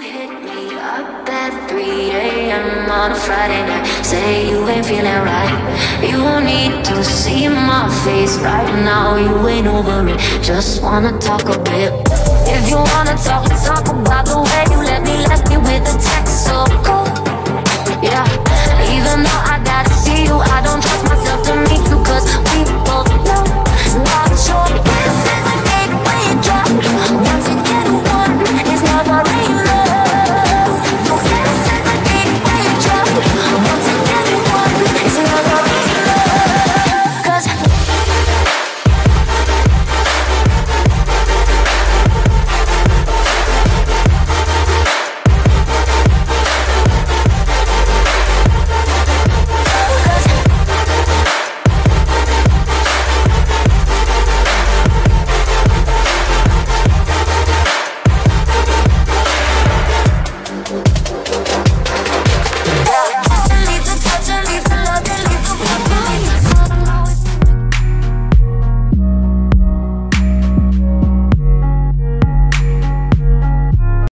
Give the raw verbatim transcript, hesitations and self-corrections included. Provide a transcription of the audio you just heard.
hit me up at three a m on a Friday night. Say you ain't feeling right. You need to see my face right now. You ain't over it, just wanna talk a bit. If you wanna talk, talk a bit.